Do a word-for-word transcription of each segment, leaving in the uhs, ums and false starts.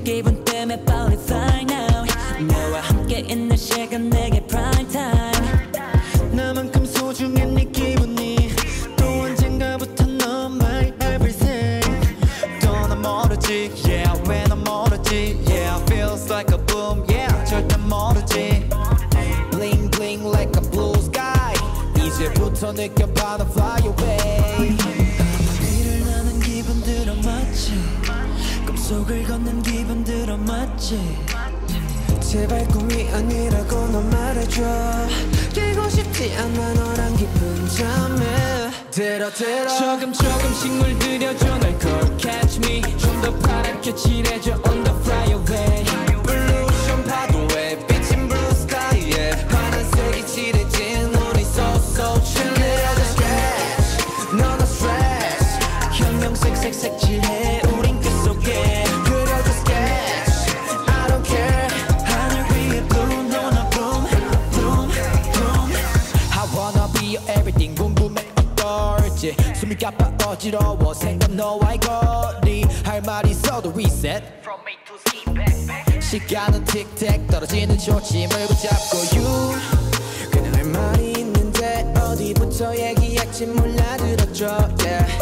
기분 때문에 빨리 fly now. 너와 함께 있는 시간 내게 prime time. 나만큼 소중한 네 기분이 또 언젠가부터 넌 my everything. 또 난 모르지 yeah 왜 넌 모르지 yeah feels like a boom yeah 절대 모르지 bling bling like a blue sky 이제부터 느껴봐 나 fly away. 위를 나는 기분 들어 맞지 꿈속을 걷는 기분 들어 맞지 제발 꿈이 아니라고 너 말해줘 깨고 싶지 않아 너랑 깊은 잠에 들어 들어 조금 조금씩 물들여줘 날 cold catch me 좀 더 파랗게 칠해줘 on the fly away. 블루션 파도에 비친 blue sky에 파란색이 칠해진 눈이 so so chilly. Just scratch no no stress 형형색 색색 칠해 우린 끝속에 그려줘 sketch I don't care 하늘 위에 bloom 너나 bloom bloom bloom. I wanna be your everything 궁금해 어떨지 숨이 가빠 어지러워 생각 너와의 거리 할 말 있어도 reset From A to Z back back 시간은 틱택 떨어지는 초침을 붙잡고 you 그냥 할 말이 있는데 어디부터 얘기할지 몰라 들어줘 yeah.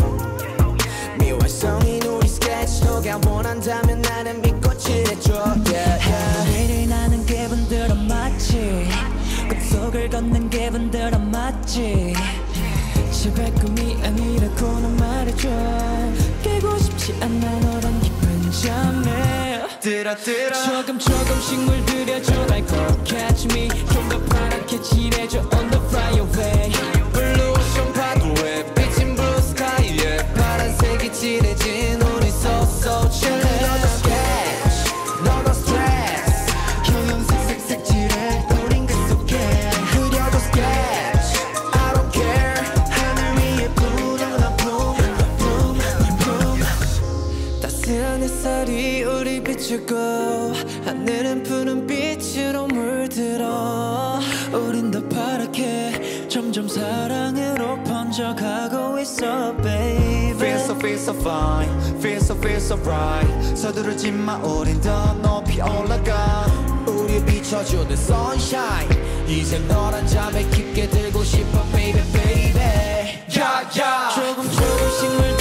미완성인 우리 스케치 너가 원한다면 나는 믿고 칠해줘 yeah, yeah. 위를 나는 기분 들어 맞지 꿈속을 걷는 기분 들어 맞지 제발 꿈이 아니라고 넌 말해줘 깨고 싶지 않아 너란 깊은 잠에 들어 들어 조금 조금씩 물들여줘 날 cold catch me 좀 더 파랗게 칠해줘 on the fly away. 블루션 파도에 비친 blue sky에 파란색이 칠해진 눈이 so so chilly. 너도 sketch no no stress 형형색 색색 칠해 우린 그 속에 그려도 sketch I don't care 하늘 위에 blue 나 bloom bloom bloom 따스한 햇살이 우리 비추고 하늘은 푸른 빛으로 물들어 우린 더 파랗게 점점 사랑으로 번져가고 있어 baby. Feel so feel so fine Feel so feel so right 서두르지 마 우린 더 높이 올라가 우리 비춰주는 sunshine 이제 너란 잠에 깊게 들고 싶어 baby baby yeah yeah 조금 조금씩 물